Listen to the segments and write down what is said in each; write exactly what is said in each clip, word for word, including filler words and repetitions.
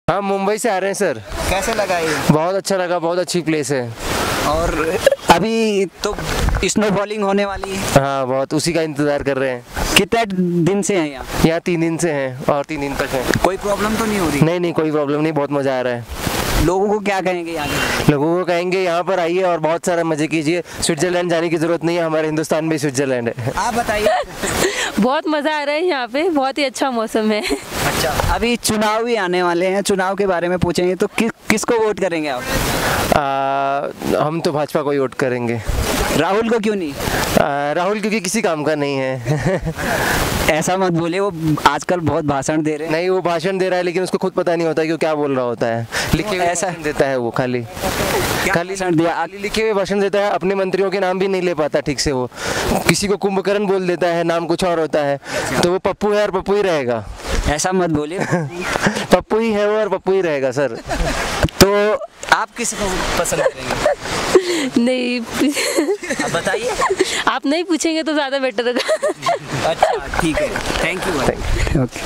हाँ, मुंबई से आ रहे हैं सर। कैसे लगा ये? बहुत अच्छा लगा, बहुत अच्छी प्लेस है। और अभी तो स्नोफॉलिंग होने वाली है। हाँ, बहुत, उसी का इंतज़ार कर रहे हैं। कितने दिन से हैं यहाँ? यहाँ तीन दिन से हैं और तीन दिन तक हैं। कोई प्रॉब्लम तो नहीं हो रही? नहीं नहीं, कोई प्रॉब्लम नहीं, बहुत मज़ा आ रहा है। लोगों को क्या कहेंगे यहाँ के? लोगों को कहेंगे यहाँ पर आइए और बहुत सारा मज़े कीजिए। स्विट्ज़रलैंड जाने की ज़रूरत नहीं है, हमारे हिंदुस्तान में स्विट्ज़रलैंड है। आप बताइए। बहुत मज़ा आ रहा है यहाँ पे, बहुत ही अच्छा मौसम है। अच्छा, अभी चुनाव भी आने वाले हैं, चुनाव के बारे में पूछेंगे तो कि, किसको वोट करेंगे आप? आ, हम तो भाजपा को ही वोट करेंगे। राहुल को क्यों नहीं? आ, राहुल क्योंकि किसी काम का नहीं है। ऐसा मत बोले, वो आजकल बहुत भाषण दे रहे हैं। नहीं, वो भाषण दे रहा है लेकिन उसको खुद पता नहीं होता कि वो क्या बोल रहा होता है। लिखे हुए ऐसा भाषण देता है वो, खाली खाली भाषण दिया। खाली लिखे हुए भाषण देता है। अपने मंत्रियों के नाम भी नहीं ले पाता ठीक से। वो किसी को कुंभकर्ण बोल देता है, नाम कुछ और होता है। तो वो पप्पू है और पप्पू ही रहेगा। ऐसा मत बोलिए। पप्पू ही है वो और पप्पू ही रहेगा सर। तो आप किसको पसंद करेंगे? नहीं आप बताइए। आप नहीं पूछेंगे तो ज़्यादा बेटर होगा। अच्छा ठीक है, थैंक यू भाई। ओके,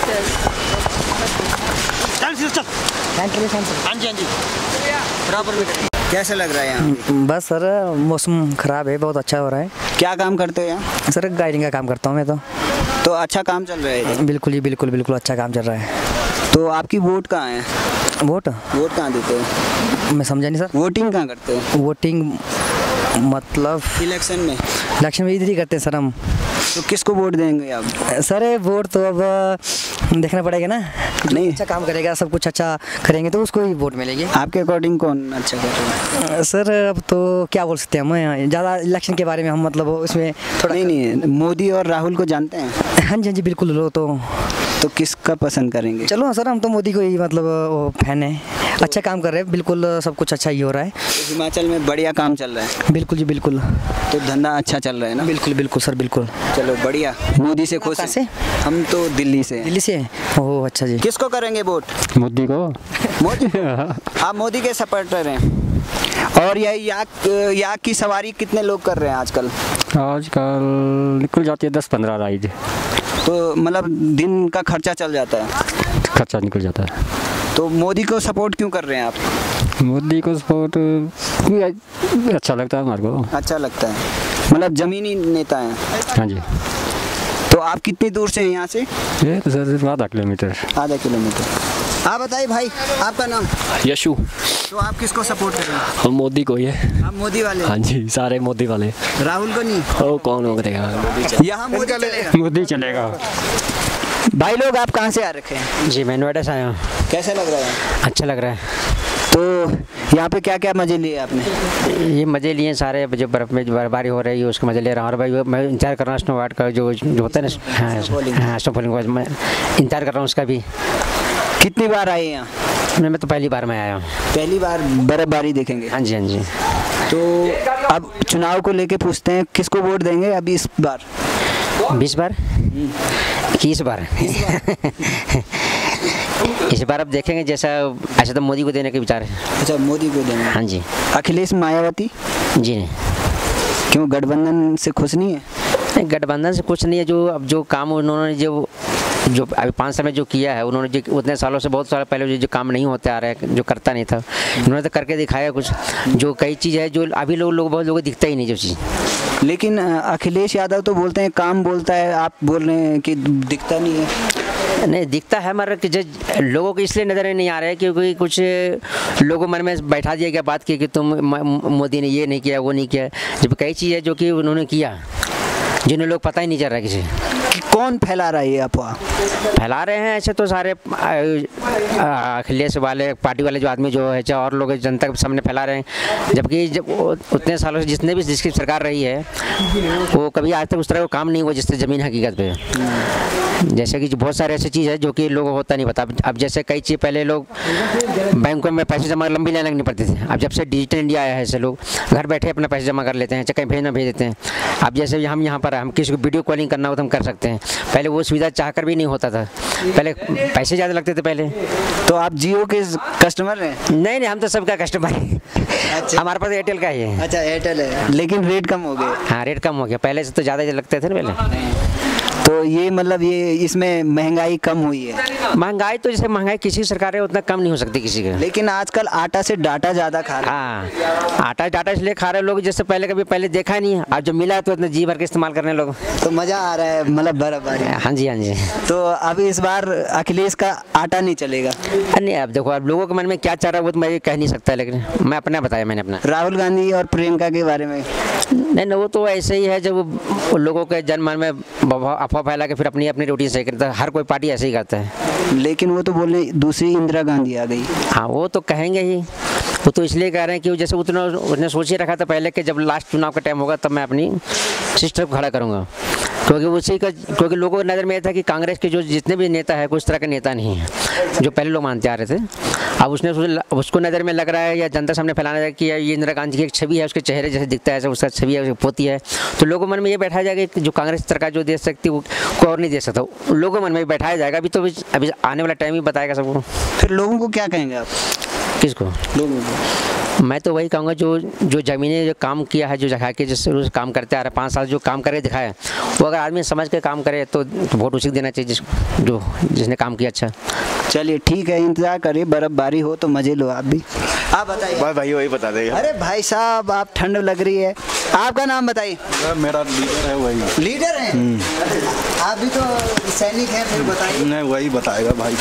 हाँ जी हाँ जी, बराबर में। कैसा लग रहा है यहाँ? बस सर, मौसम ख़राब है, बहुत अच्छा हो रहा है। क्या काम करते हो यहाँ? सर गाइडिंग का काम करता हूँ मैं तो। तो अच्छा काम चल रहा है? बिल्कुल जी, बिल्कुल बिल्कुल अच्छा काम चल रहा है। तो आपकी वोट कहाँ है? वोट वोट कहाँ देते हो? मैं समझा नहीं सर। वोटिंग कहाँ करते हो? वोटिंग मतलब इलेक्शन में? इलेक्शन में इधर ही करते हैं सर हम। तो किसको वोट देंगे आप? सर वोट तो अब देखना पड़ेगा ना। नहीं, अच्छा काम करेगा, सब कुछ अच्छा करेंगे तो उसको ही वोट मिलेगी। आपके अकॉर्डिंग कौन अच्छा कर रहा है? सर अब तो क्या बोल सकते हैं हम, ज़्यादा इलेक्शन के बारे में हम मतलब उसमें थोड़ा नहीं नहीं, मोदी और राहुल को जानते हैं? हाँ जी हाँ जी बिल्कुल। लो तो तो किसका पसंद करेंगे? चलो सर, हम तो मोदी को ही मतलब वो फैन है। अच्छा काम कर रहे हैं, बिल्कुल सब कुछ अच्छा ही हो रहा है। तो हिमाचल में बढ़िया काम चल रहा है? बिल्कुल जी बिल्कुल। तो धंधा अच्छा चल रहा है ना? बिल्कुल बिल्कुल सर, बिल्कुल। चलो बढ़िया। मोदी से खुश कहाँ से? हम तो दिल्ली से। दिल्ली से? ओह अच्छा जी। किसको करेंगे वोट? मोदी को। मोदी? आप मोदी के सपोर्टर हैं? और यह याक याक की सवारी कितने लोग कर रहे हैं आजकल? आजकल निकल जाती है दस पंद्रह राइड। तो मतलब दिन का खर्चा चल जाता है? खर्चा निकल जाता है। तो मोदी को सपोर्ट क्यों कर रहे हैं आप? मोदी को सपोर्ट अच्छा लगता है हमारे को। अच्छा लगता है, मतलब जमीनी नेता हैं? हाँ जी। तो आप कितनी दूर से हैं यहाँ से? ये तो सर आधा किलोमीटर। आधा किलोमीटर। आप बताइए भाई, आपका नाम? यशु। तो आप किसको सपोर्ट कर रहे हैं? हम मोदी को ही है। आप मोदी वाले? हाँ जी, सारे मोदी वाले। राहुल को नहीं? ओ कौन हो करेगा? यहाँ मोदी चलेगा? मोदी चलेगा। भाई लोग आप कहाँ से आ रखे हैं? जी मैं नोएडा से आया हूँ। कैसा लग रहा है? अच्छा लग रहा है। तो यहाँ पे क्या क्या मजे लिए आपने? ये मज़े लिए सारे, जो बर्फ़ में जो बर्फबारी हो रही है उसके मज़े ले रहा हूँ। और भाई मैं इंतजार कर रहा हूँ स्नो वाइट का, जो जो होता है ना। हाँ हाँ, स्नो फॉलिंग का मैं इंतजार कर रहा हूँ उसका भी। कितनी बार आए यहाँ? मैं तो पहली बार मैं आया हूँ। पहली बार बर्फबारी देखेंगे? हाँ जी हाँ जी। तो अब चुनाव को लेके पूछते हैं, किसको वोट देंगे अभी इस बार? बीस बार? इक्कीस बार? इस बार अब देखेंगे, जैसा ऐसा तो मोदी को देने के विचार है। अच्छा, मोदी को देंगे? हाँ जी। अखिलेश मायावती? जी नहीं। क्यों, गठबंधन से खुश नहीं है? गठबंधन से कुछ नहीं है। जो अब जो काम उन्होंने जो जो अभी पाँच साल में जो किया है, उन्होंने जो उतने सालों से, बहुत साल पहले जो जो काम नहीं होते आ रहे हैं, जो करता नहीं था, उन्होंने तो करके दिखाया कुछ। जो कई चीज़ है जो अभी लोग लोग बहुत लोगों को दिखता ही नहीं जो चीज़। लेकिन अखिलेश यादव तो बोलते हैं काम बोलता है, आप बोल रहे हैं कि दिखता नहीं है। नहीं दिखता है, मगर कि जो लोगों को इसलिए नज़र नहीं आ रहा है क्योंकि कुछ लोगों मन में बैठा दिया गया बात की कि तुम मोदी ने ये नहीं किया, वो नहीं किया। जब कई चीज़ है जो कि उन्होंने किया, जिन्हें लोग पता ही नहीं चल रहा किसी। कौन फैला रहा है ये अफवाह? फैला रहे हैं ऐसे तो सारे अखिलेश वाले पार्टी वाले जो आदमी जो है, और लोग जनता के सामने फैला रहे हैं। जबकि जब उतने सालों से जितने भी जिसकी सरकार रही है, वो कभी आज तक उस तरह का काम नहीं हुआ जिससे ज़मीन हकीकत पे। जैसे कि बहुत सारे ऐसी चीज़ है जो कि लोगों को होता नहीं पता। अब जैसे कई चीज़ पहले लोग बैंकों में पैसे जमा लंबी लाइन लगनी पड़ती थी। अब जब से डिजिटल इंडिया आया है, ऐसे लोग घर बैठे अपना पैसे जमा कर लेते हैं, चाहे कहीं भेजना भेज देते हैं। अब जैसे हम यहाँ पर हम किसी को वीडियो कॉलिंग करना हो तो हम कर सकते हैं। पहले वो सुविधा चाह कर भी नहीं होता था, पहले पैसे ज़्यादा लगते थे पहले। तो आप जियो के कस्टमर हैं? नहीं नहीं, हम तो सबका कस्टमर हैं। अच्छा। हमारे पास एयरटेल का ही है। अच्छा, एयरटेल है, लेकिन रेट कम हो गए। हाँ रेट कम हो गया, पहले से तो ज़्यादा लगते थे ना पहले। तो ये मतलब ये इसमें महंगाई कम हुई है। महंगाई तो जैसे महंगाई किसी सरकार है उतना कम नहीं हो सकती किसी का। लेकिन आजकल आटा से डाटा ज़्यादा खा रहे हैं। हाँ, आटा डाटा इसलिए खा रहे लोग जैसे पहले कभी पहले देखा ही नहीं, अब जब मिला है तो इतना जी भर के इस्तेमाल करने लोग। तो मज़ा आ रहा है मतलब बराबर। हाँ जी हाँ जी। तो अब इस बार अखिलेश का आटा नहीं चलेगा। नहीं अब देखो अब लोगों के मन में क्या चाह रहा है वो तो मैं कह नहीं सकता, लेकिन मैं अपना बताया मैंने अपना। राहुल गांधी और प्रियंका के बारे में नहीं नहीं वो तो ऐसे ही है, जब लोगों के जनमन में अफवाह फैला के फिर अपनी अपनी रोटी सही करता है, हर कोई पार्टी ऐसे ही करता है। लेकिन वो तो बोल रहे दूसरी इंदिरा गांधी आ गई। हाँ वो तो कहेंगे ही, वो तो इसलिए कह रहे हैं कि जैसे उतना उसने सोच ही रखा था पहले कि जब लास्ट चुनाव का टाइम होगा तब मैं अपनी सिस्टर को खड़ा करूँगा, क्योंकि उसी का क्योंकि लोगों को नज़र में यह था कि कांग्रेस के जो जितने भी नेता है कुछ तरह के नेता नहीं है जो पहले लोग मानते आ रहे थे। अब उसने उसको नज़र में लग रहा है या जनता सामने फैलाना है कि ये इंदिरा गांधी की एक छवि है, उसके चेहरे जैसे दिखता है ऐसा उसका छवि है, उसकी पोती है, तो लोगों मन में ये बैठाया जाएगा कि जो कांग्रेस सरकार जो दे सकती है वो कोई और नहीं दे सकता, लोगों मन में बैठाया जाएगा। अभी तो अभी आने वाला टाइम ही बताएगा सबको। फिर लोगों को क्या कहेंगे आप? किसको? लोगों को मैं तो वही कहूँगा जो जो ज़मीने जो काम किया है, जो जगह के जिस रोज काम करते आ रहे पाँच साल जो काम करे दिखाया, वो अगर आदमी समझ के काम करे तो, तो वोट उसी को देना चाहिए जिस जो जिसने काम किया अच्छा। चलिए ठीक है, इंतज़ार करिए, बर्फबारी हो तो मज़े लो आप भी। आप बताइए। भाई भाई वही बता देगा। अरे भाई साहब आप ठंड लग रही है, आपका नाम बताइए। मेरा लीडर है वही। लीडर है? आप भी तो सैनिक हैं, फिर बताइए। नहीं वही बताएगा भाई।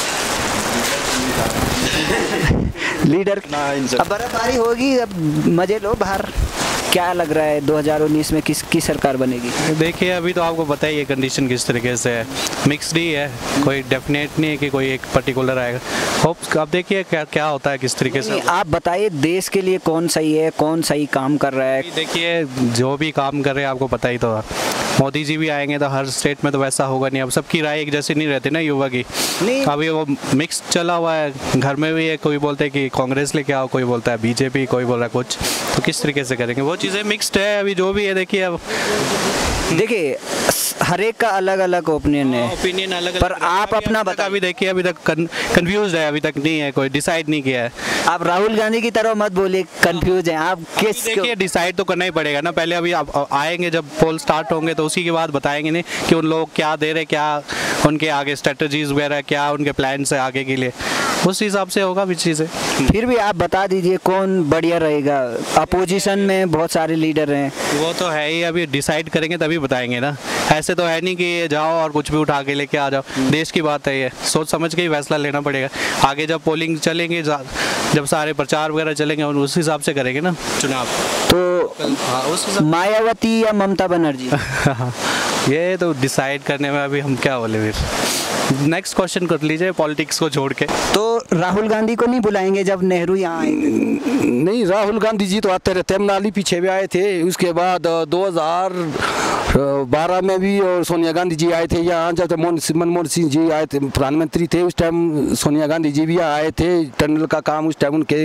लीडर अब बर्फबारी होगी, अब मजे लो बाहर। क्या लग रहा है दो हज़ार उन्नीस में किसकी सरकार बनेगी? देखिए अभी तो आपको पता ही है कंडीशन किस तरीके से है, मिक्सड ही है, कोई डेफिनेट नहीं है कि कोई एक पर्टिकुलर आएगा। होप अब देखिए क्या क्या होता है किस तरीके से। आप बताइए देश के लिए कौन सही है, कौन सही काम कर रहा है? देखिए जो भी काम कर रहे हैं आपको पता ही तो है, मोदी जी भी आएंगे तो हर स्टेट में तो वैसा होगा नहीं। अब सबकी राय एक जैसी नहीं रहती ना युवा की। अभी वो मिक्स चला हुआ है, घर में भी है, कोई बोलते हैं कि कांग्रेस लेके आओ, कोई बोलता है बीजेपी, कोई बोल रहा है कुछ, तो किस तरीके से करेंगे वो चीज़ें मिक्स्ड है अभी जो भी है। देखिए अब देखिए हर एक का अलग अलग ओपिनियन है, ओपिनियन अलग, पर आप अपना बता। अभी देखिए अभी तक कंफ्यूज है, अभी तक नहीं है, कोई डिसाइड नहीं किया है। आप राहुल गांधी की तरह मत बोलिए कंफ्यूज हैं आप। किस देखिए डिसाइड तो करना ही पड़ेगा ना, पहले अभी आप आएंगे जब पोल स्टार्ट होंगे तो उसी के बाद बताएंगे नहीं कि उन लोग क्या दे रहे, क्या उनके आगे स्ट्रेटजीज वगैरह, क्या उनके प्लान्स है आगे के लिए, उस हिसाब से होगा भी चीज़ें। फिर भी आप बता दीजिए कौन बढ़िया रहेगा। अपोजिशन में बहुत सारे लीडर हैं। वो तो है ही, अभी डिसाइड करेंगे तभी बताएंगे ना, ऐसे तो है नहीं कि जाओ और कुछ भी उठा के लेके आ जाओ। देश की बात है, ये सोच समझ के ही फैसला लेना पड़ेगा। आगे जब पोलिंग चलेंगे, जब सारे प्रचार वगैरह चलेंगे उस हिसाब से करेंगे ना चुनाव। तो हाँ, उस हिसाब मायावती या ममता बनर्जी ये तो डिसाइड करने में अभी हम क्या बोले। फिर नेक्स्ट क्वेश्चन कर लीजिए पॉलिटिक्स को छोड़ के। तो राहुल गांधी को नहीं बुलाएंगे जब नेहरू यहाँ आएंगे? नहीं, राहुल गांधी जी तो आते रहते हैं, मनाली पीछे भी आए थे, उसके बाद दो हज़ार बारह में भी और सोनिया गांधी जी आए थे यहाँ, जब मनमोहन सिंह जी आए थे प्रधानमंत्री थे उस टाइम सोनिया गांधी जी भी आए थे। टनल का काम उस टाइम उनके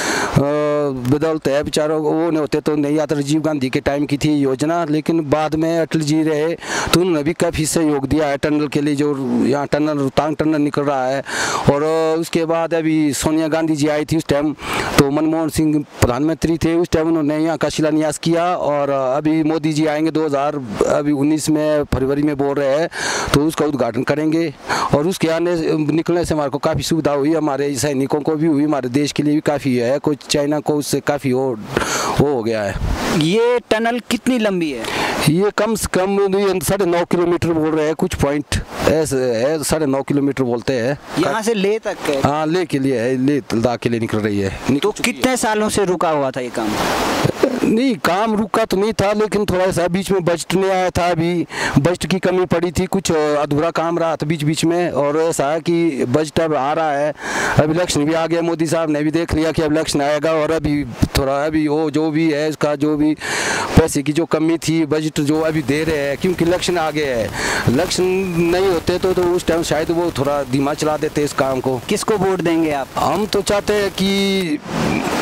बदौलत है, बेचारों वो नहीं होते तो नहीं आता। राजीव गांधी के टाइम की थी योजना, लेकिन बाद में अटल जी रहे तो उन्होंने भी काफ़ी सहयोग दिया है टनल के लिए, जो यहाँ टनल रोहतांग टनल निकल रहा है। और उसके बाद अभी सोनिया गांधी जी आई थी उस टाइम, तो मनमोहन सिंह प्रधानमंत्री थे उस टाइम, उन्होंने यहाँ का शिलान्यास किया। और अभी मोदी जी आएंगे दो हज़ार अभी उन्नीस में फरवरी में बोल रहे हैं, तो उसका उद्घाटन करेंगे। और उसके आने निकलने से हमारे को काफ़ी सुविधा हुई, हमारे सैनिकों को भी हुई, हमारे देश के लिए भी काफ़ी है, कुछ चाइना को उससे काफ़ी हो हो गया है। ये टनल कितनी लंबी है? ये कम से कम साढ़े नौ किलोमीटर बोल रहे हैं, कुछ पॉइंट ऐसे है, साढ़े नौ किलोमीटर बोलते हैं। यहाँ से ले तक है? हाँ, ले के लिए है, ले लद्दाख के लिए निकल रही है। तो कितने सालों से रुका हुआ था ये काम? नहीं, काम रुका तो नहीं था, लेकिन थोड़ा सा बीच में बजट नहीं आया था, अभी बजट की कमी पड़ी थी, कुछ अधूरा काम रहा था बीच बीच में। और ऐसा है कि बजट अब आ रहा है, अब इलेक्शन भी आ गया, मोदी साहब ने भी देख लिया कि अब इलेक्शन आएगा, और अभी थोड़ा अभी वो जो भी है इसका जो भी पैसे की जो कमी थी, बजट जो अभी दे रहे हैं, क्योंकि इलेक्शन आ गया है। इलेक्शन नहीं होते तो, तो उस टाइम शायद वो थोड़ा धीमा चला देते इस काम को। किसको वोट देंगे आप? हम तो चाहते हैं कि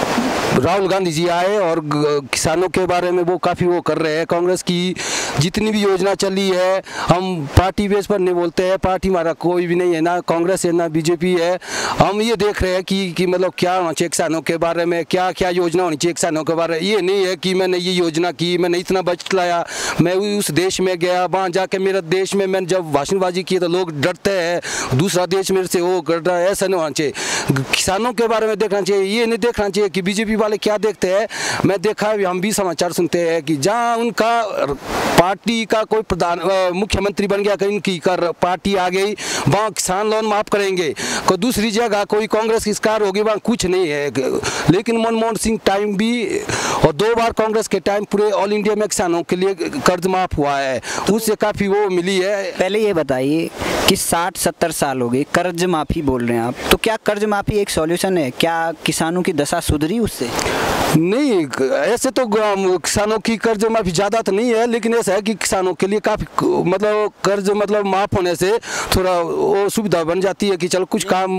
राहुल गांधी जी आए और किसानों के बारे में वो काफ़ी वो कर रहे हैं। कांग्रेस की जितनी भी योजना चली है, हम पार्टी बेस पर नहीं बोलते हैं, पार्टी हमारा कोई भी नहीं है, ना कांग्रेस है ना बीजेपी है। हम ये देख रहे हैं कि कि मतलब क्या होना चाहिए किसानों के बारे में, क्या क्या योजना होनी चाहिए किसानों के बारे में। ये नहीं है कि मैंने ये योजना की, मैंने इतना बजट लाया, मैं उस देश में गया, वहाँ जाके मेरे देश में मैंने जब भाषणबाजी की तो लोग डरते हैं, दूसरा देश मेरे से वो कर रहा है। ऐसा नहीं होना चाहिए। किसानों के बारे में देखना चाहिए, ये नहीं देखना चाहिए कि बीजेपी वाले क्या देखते हैं। मैं देखा है, हम भी समाचार सुनते हैं कि जहाँ उनका पार्टी का कोई प्रधान मुख्यमंत्री बन गया, कहीं उनकी कर पार्टी आ गई, वहाँ किसान लोन माफ करेंगे। कोई दूसरी जगह कोई कांग्रेस की सरकार होगी, वहाँ कुछ नहीं है। लेकिन मनमोहन सिंह टाइम भी और दो बार कांग्रेस के टाइम पूरे ऑल इंडिया में किसानों के लिए कर्ज माफ हुआ है, उससे काफ़ी वो मिली है। पहले ये बताइए कि साठ सत्तर साल हो गए, कर्ज माफ़ी बोल रहे हैं आप, तो क्या कर्ज माफ़ी एक सॉल्यूशन है? क्या किसानों की दशा सुधरी उससे? नहीं, ऐसे तो किसानों की कर्ज माफी ज़्यादा तो नहीं है, लेकिन ऐसा है कि किसानों के लिए काफ़ी मतलब कर्ज मतलब माफ़ होने से थोड़ा वो सुविधा बन जाती है कि चलो कुछ काम।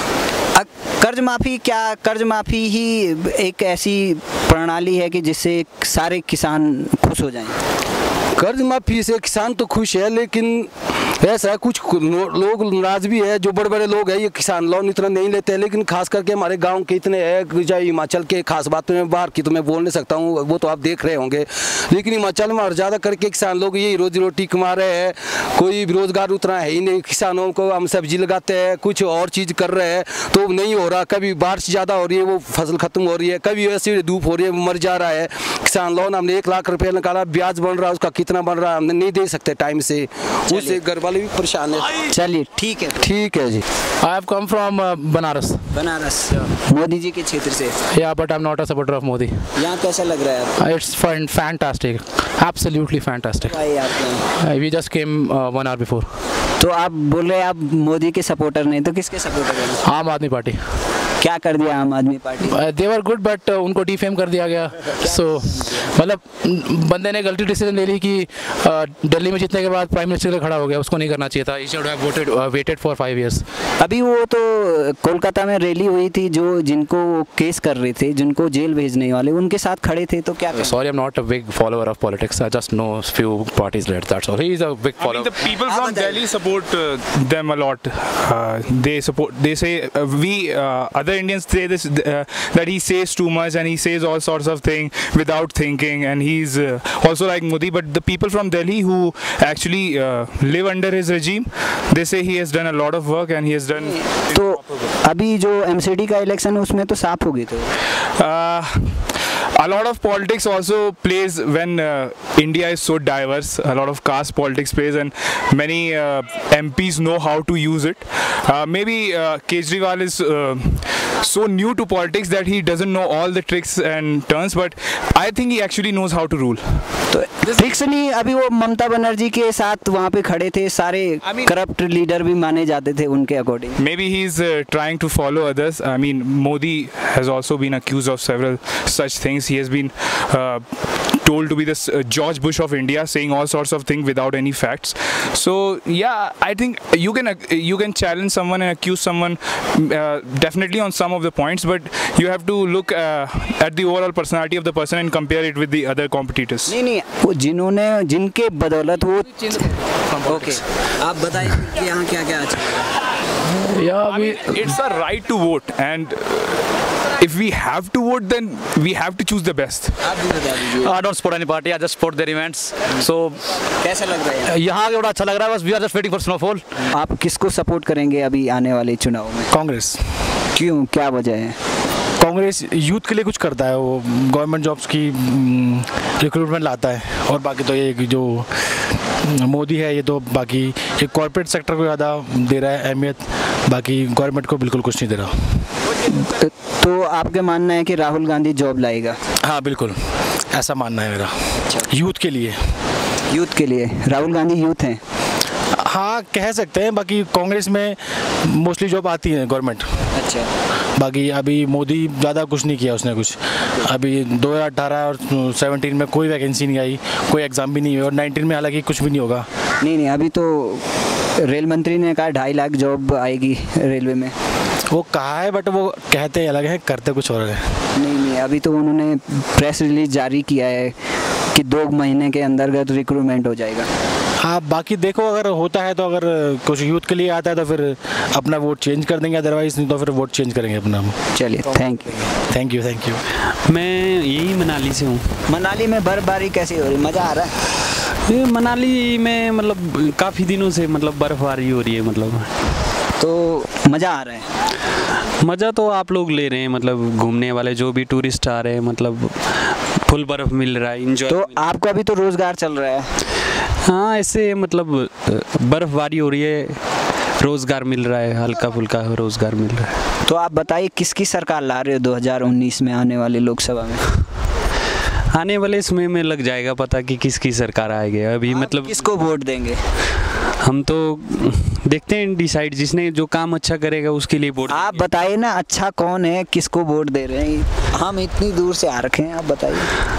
कर्ज माफ़ी क्या कर्ज माफ़ी ही एक ऐसी प्रणाली है कि जिससे सारे किसान खुश हो जाएं? कर्ज माफी से किसान तो खुश है, लेकिन ऐसा है कुछ लोग नाराज भी है। जो बड़े बड़े लोग हैं ये किसान लोन इतना नहीं लेते हैं, लेकिन खास करके हमारे गांव के इतने हैं, चाहे हिमाचल के, खास बात में बाहर की तो मैं बोल नहीं सकता हूँ, वो तो आप देख रहे होंगे। लेकिन हिमाचल में और ज़्यादा करके किसान लोग यही रोजी रोटी कमा रहे हैं, कोई रोजगार उतना है ही नहीं किसानों को। हम सब्जी लगाते हैं, कुछ और चीज़ कर रहे हैं तो नहीं हो रहा। कभी बारिश ज़्यादा हो रही है, वो फसल खत्म हो रही है, कभी ऐसी धूप हो रही है, मर जा रहा है किसान। लोन हमने एक लाख रुपये निकाला, ब्याज बन रहा है, उसका कितना बन रहा है हमने नहीं दे सकते टाइम से, उससे घर वाले भी परेशान है। चलिए ठीक है, ठीक है ji. I have come from Banaras. Banaras, Modi ji के क्षेत्र से? या but I am not a supporter of Modi. यहाँ कैसा लग रहा है आपको? It's fantastic, absolutely fantastic. We just came one hour before. तो आप बोल रहे हैं आप मोदी के सपोर्टर नहीं, तो किसके सपोर्टर हैं? आम आदमी पार्टी। क्या कर दिया Aam Aadmi Party? They were good but उनको डिफेम कर दिया गया। सो मतलब बंदे ने गलती डिसीजन ले ली कि दिल्ली में जीतने के बाद प्राइम मिनिस्टर के खड़ा हो गया, उसको नहीं करना चाहिए था। He should have voted waited for five years. अभी वो तो कोलकाता में रैली हुई थी, जो जिनको केस कर रहे थे, जिनको जेल भेजने वाले, उनके साथ खड़े थे, तो क्या? Sorry, I am not a big follower of politics, I just know few parties leaders, that's all. He is a big follower. The people from Delhi support uh, them a lot. Uh, they support. They say uh, we uh, other Indians say this uh, that he says too much and he says all sorts of things without thinking, and he's uh, also like Modi. But the people from Delhi who actually uh, live under his regime, they say he has done a lot of work and he has done. तो अभी जो MCD का election है उसमें तो साफ हो गई। तो a lot of politics also plays when uh, India is so diverse. A lot of caste politics plays, and many uh, M Ps know how to use it. Uh, maybe uh, Kejriwal is uh, so new to politics that he doesn't know all the tricks and turns, but I think he actually knows how to rule. तो tricks नहीं, अभी वो ममता बनर्जी के साथ वहाँ पे खड़े थे, सारे करप्ट लीडर भी माने जाते थे उनके according. Maybe he's uh, trying to follow others. I mean, Modi has also been accused of several such things. He has been uh, told to be the uh, George Bush of India, saying all sorts of things without any facts. So yeah, I think you can uh, you can challenge someone and accuse someone uh, definitely on some of the points, but you have to look uh, at the overall personality of the person and compare it with the other competitors. नहीं नहीं, वो जिन्होंने जिनके बदौलत वो okay, आप बताइए कि यहाँ क्या क्या अच्छा है? Yeah, I mean, it's a right to vote, and if we have to vote, then we have to choose the best. I don't support any party. I just support their events. So कैसा लग रहा है यहाँ के बड़ा अच्छा लग रहा है, बस we are just waiting for snowfall. आप किसको सपोर्ट करेंगे अभी आने वाले चुनाव में? कांग्रेस। क्यों, क्या वजह है? कांग्रेस यूथ के लिए कुछ करता है, वो गवर्नमेंट जॉब्स की रिक्रूटमेंट लाता है, और बाकी तो ये जो मोदी है ये तो बाकी ये कॉर्पोरेट सेक्टर को ज़्यादा दे रहा है अहमियत, बाकी गवर्नमेंट को बिल्कुल कुछ नहीं दे रहा। तो, तो आपके मानना है कि राहुल गांधी जॉब लाएगा? हाँ बिल्कुल, ऐसा मानना है मेरा। यूथ के लिए यूथ के लिए राहुल गांधी यूथ हैं? हाँ कह सकते हैं, बाकी कांग्रेस में मोस्टली जॉब आती है गवर्नमेंट। अच्छा, बाकी अभी मोदी ज़्यादा कुछ नहीं किया उसने कुछ। अभी दो हज़ार अठारह और सत्रह में कोई वैकेंसी नहीं आई, कोई एग्ज़ाम भी नहीं हुई, और नाइनटीन में हालांकि कुछ भी नहीं होगा। नहीं नहीं, अभी तो रेल मंत्री ने कहा ढाई लाख जॉब आएगी रेलवे में। वो कहा है बट वो कहते अलग है, करते कुछ और है। नहीं नहीं, अभी तो उन्होंने प्रेस रिलीज जारी किया है कि दो महीने के अंतर्गत रिक्रूटमेंट हो जाएगा। हाँ, बाकी देखो अगर होता है तो अगर कुछ यूथ के लिए आता है तो फिर अपना वोट चेंज कर देंगे, अदरवाइज नहीं तो फिर वोट चेंज करेंगे अपना। चलिए, thank you thank you thank you. मैं यही मनाली से हूँ। मनाली में बर्फबारी कैसी हो रही है, मज़ा आ रहा है? ये मनाली में मतलब काफ़ी दिनों से मतलब बर्फबारी हो रही है, मतलब तो मज़ा आ रहा है। मज़ा तो आप लोग ले रहे हैं, मतलब घूमने वाले जो भी टूरिस्ट आ रहे हैं, मतलब फुल बर्फ़ मिल रहा है, इंजॉय। तो आपका भी तो रोज़गार चल रहा है। हाँ, ऐसे मतलब बर्फबारी हो रही है, रोज़गार मिल रहा है, हल्का फुल्का रोज़गार मिल रहा है। तो आप बताइए किसकी सरकार ला रहे हो दो हज़ार उन्नीस में आने वाले लोकसभा में? आने वाले समय में लग जाएगा पता कि किसकी सरकार आएगी। अभी मतलब किसको वोट देंगे? हम तो देखते हैं, डिसाइड जिसने जो काम अच्छा करेगा उसके लिए वोट। आप बताइए ना, अच्छा कौन है, किसको वोट दे रहे हैं? हम इतनी दूर से आ रखे हैं, आप बताइए।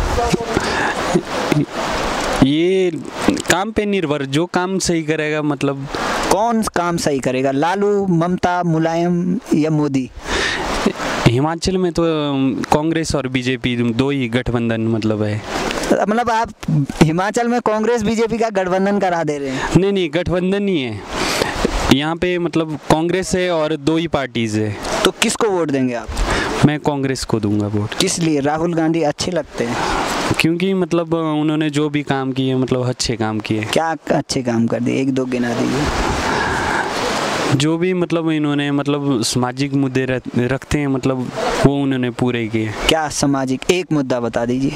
ये काम पे निर्भर, जो काम सही करेगा। मतलब कौन काम सही करेगा, लालू, ममता, मुलायम या मोदी? हिमाचल में तो कांग्रेस और बीजेपी दो ही गठबंधन मतलब है। मतलब आप हिमाचल में कांग्रेस बीजेपी का गठबंधन करा दे रहे हैं? नहीं नहीं, गठबंधन नहीं है यहाँ पे, मतलब कांग्रेस है और दो ही पार्टीज है। तो किसको वोट देंगे आप? मैं कांग्रेस को दूंगा वोट। किस लिए? राहुल गांधी अच्छे लगते हैं? क्योंकि मतलब उन्होंने जो भी काम किए मतलब अच्छे काम किए। क्या अच्छे काम कर दिए, एक दो गिना दीजिए। जो भी मतलब इन्होंने मतलब सामाजिक मुद्दे रखते हैं, मतलब वो उन्होंने पूरे किए। क्या सामाजिक, एक मुद्दा बता दीजिए।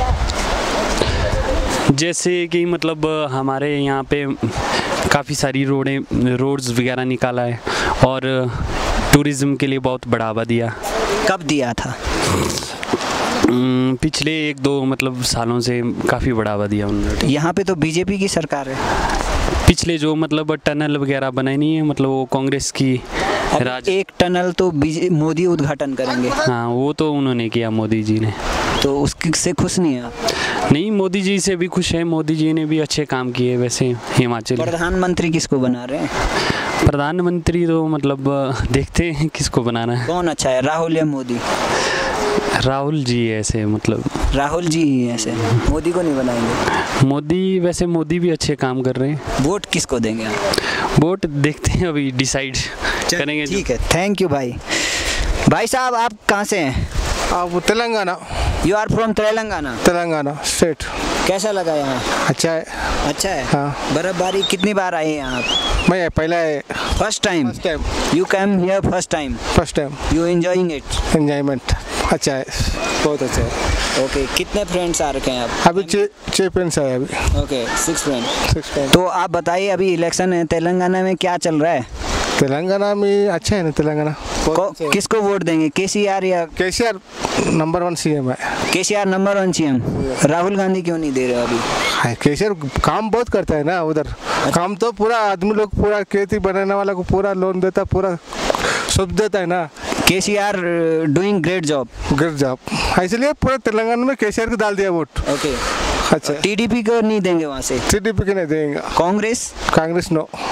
जैसे कि मतलब हमारे यहाँ पे काफ़ी सारी रोडें रोड्स वगैरह निकाला है और टूरिज़्म के लिए बहुत बढ़ावा दिया। कब दिया था? पिछले एक दो मतलब सालों से काफ़ी बढ़ावा दिया उन्होंने। यहाँ पे तो बीजेपी की सरकार है। पिछले जो मतलब टनल वगैरह बनाई नहीं है, मतलब वो कांग्रेस की राज। एक टनल तो मोदी उद्घाटन करेंगे। हाँ, वो तो उन्होंने किया, मोदी जी ने। तो उसकी से खुश नहीं है आप? नहीं, मोदी जी से भी खुश है, मोदी जी ने भी अच्छे काम किए। वैसे हिमाचल प्रधानमंत्री किसको बना रहे हैं? प्रधानमंत्री तो मतलब देखते हैं किसको बनाना है। कौन अच्छा है, राहुल या मोदी? राहुल जी ऐसे मतलब राहुल जी ही ऐसे, मोदी को नहीं बनाएंगे? मोदी वैसे मोदी भी अच्छे काम कर रहे हैं। वोट किसको देंगे आप? वोट देखते हैं, अभी डिसाइड करेंगे। ठीक है, थैंक यू भाई। भाई साहब, आप कहाँ से हैं? आप Telangana. You are from Telangana? Telangana state. कैसा लगा यहाँ? अच्छा है। अच्छा है। हाँ। बर्फबारी कितनी बार आई है यहाँ? मैं पहला है। First time? First time. You came here first time? First time. You enjoying it? Enjoyment अच्छा है, बहुत अच्छा है। ओके, कितने फ्रेंड्स आ रखे हैं आप? अभी छः फ्रेंड्स आए अभी। Okay, six friend. Six friend. तो आप बताइए, अभी इलेक्शन है तेलंगाना में, क्या चल रहा है? तेलंगाना में अच्छा है ना तेलंगाना। किसको वोट देंगे, केसीआर या? केसीआर नंबर वन सीएम है। KCR number one CM. Rahul Gandhi क्यों नहीं दे रहे अभी? केसीआर काम बहुत करता है ना उधर। काम तो पूरा आदमी लोग पूरा खेती बनाने वाला को पूरा लोन देता, पूरा सब देता है ना। KCR doing great job. Great job, इसलिए पूरा तेलंगाना में केसीआर को डाल दिया वोट। ओके, अच्छा। टीडीपी को नहीं देंगे वहाँ से? टीडीपी को नहीं देंगे। कांग्रेस? Congress no.